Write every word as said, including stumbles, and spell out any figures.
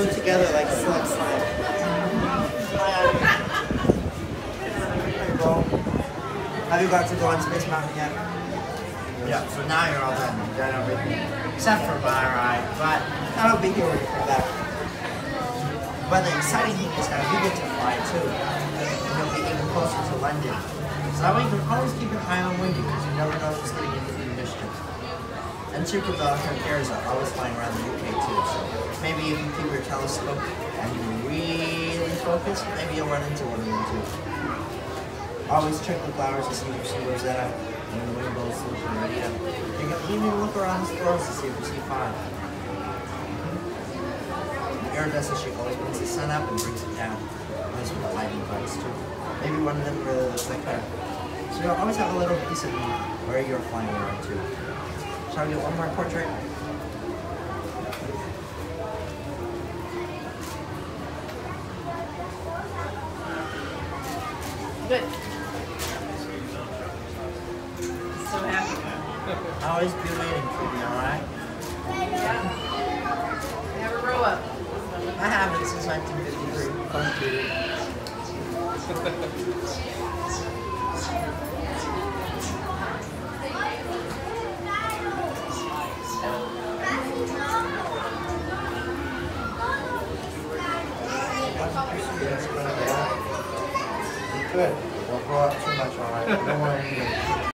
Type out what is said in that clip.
glued together like slug slime. Hey, bro. Have you got to go on Space Mountain yet? Yeah, so now you're all done. You've done everything. Except for my ride, but that'll be here when you come back. But the exciting thing is that you get to fly too. And you'll be even closer to London. So that way you can always keep an eye on Wendy because you never know who's getting into the mischief. And Tinkerbell and her cares are always flying around the U K too, so maybe if you keep your telescope and you really focus, maybe you'll run into one of them too. Always check the flowers to see if you see Rosetta and the rainbows looking Maria. You can even look around the squirrels to see if you see Five. The iridescent shape always brings the sun up and brings it down. Always with the lightning bugs too. Maybe one of them really looks like her. So you'll always have a little piece of me where you're flying around too. Shall we do one more portrait? Good. So happy. I'll always be waiting for you, alright? Yeah. Never grow up. I haven't since nineteen fifty-three. Thank you. Good. Don't grow up too much, alright? I don't want anything.